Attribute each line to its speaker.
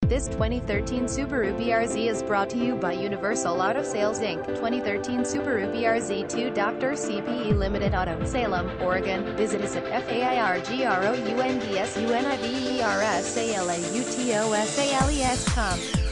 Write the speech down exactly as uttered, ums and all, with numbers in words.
Speaker 1: This twenty thirteen Subaru B R Z is brought to you by Universal Auto Sales Incorporated twenty thirteen Subaru B R Z two Doctor C P E Limited Auto, Salem, Oregon. Visit us at Fairgrounds Rd dot com.